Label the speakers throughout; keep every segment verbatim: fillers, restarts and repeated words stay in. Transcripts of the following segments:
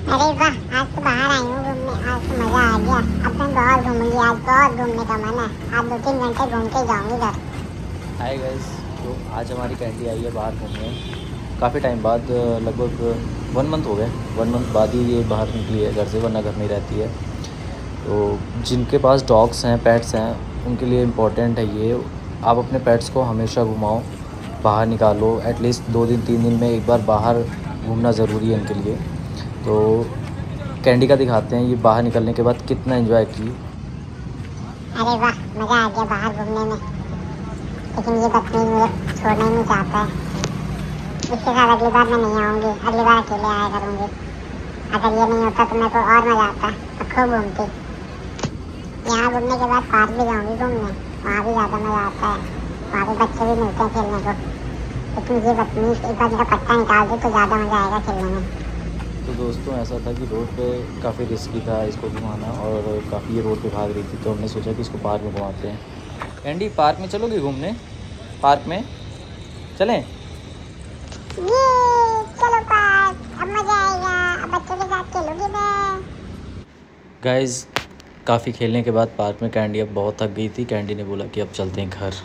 Speaker 1: अरे वाह, आज तो बाहर आई हूँ घूमने। आज तो मजा आ गया। अब मैं बहुत घूमूंगी। आज बहुत घूमने का मन है। आज दो तीन घंटे घूम के जाऊंगी घर।
Speaker 2: हाय गाइस, तो आज हमारी कैंडी आई है बाहर घूमने। काफ़ी टाइम बाद, लगभग वन मंथ हो गए। वन मंथ बाद ही ये बाहर निकली है घर से, वरना घर में ही रहती है। तो जिनके पास डॉग्स हैं, पेट्स हैं, उनके लिए इम्पोर्टेंट है ये। आप अपने पेट्स को हमेशा घुमाओ, बाहर निकालो। एटलीस्ट दो दिन तीन दिन में एक बार बाहर घूमना ज़रूरी है इनके लिए। तो कैंडी का दिखाते हैं ये बाहर निकलने के बाद कितना एंजॉय की।
Speaker 1: अरे वाह, मजा आ गया बाहर घूमने में। लेकिन ये बदतमीज मुझे छोड़ना ही नहीं चाहता है। इसके साथ अगली बार मैं नहीं आऊँगी। अगली बार अकेले आया करूँगी। अगर ये नहीं होता तो मेरे को और मजा आता और खूब घूमती। यहाँ घूमने के बाद पार्क भी जाऊँगी घूमने। वहाँ भी ज़्यादा मज़ा आता है। वहाँ पे बच्चे भी मिलते हैं खेलने को। लेकिन ये बदतमीज एक बार मेरा पट्टा निकाल दे तो ज़्यादा मज़ा आएगा खेलने में।
Speaker 2: तो दोस्तों, ऐसा था कि रोड पे काफ़ी रिस्की था इसको घुमाना, और काफ़ी ये रोड पे भाग रही थी। तो हमने सोचा कि इसको पार्क में घुमाते हैं। कैंडी, पार्क में चलोगी घूमने? पार्क में चलें?
Speaker 1: ये चलो पार्क, अब मज़ा आएगा। अब बच्चों के साथ खेलूंगी मैं।
Speaker 2: गाइस, काफ़ी खेलने के बाद पार्क में कैंडी अब बहुत थक गई थी। कैंडी ने बोला कि अब चलते हैं घर।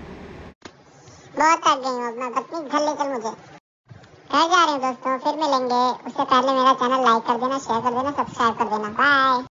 Speaker 1: बहुत थक गई हूँ अब मैं। बदतमीज घर ले चल मुझे। घर जा रहे हैं दोस्तों, फिर मिलेंगे। उससे पहले मेरा चैनल लाइक कर देना, शेयर कर देना, सब्सक्राइब कर देना। बाय।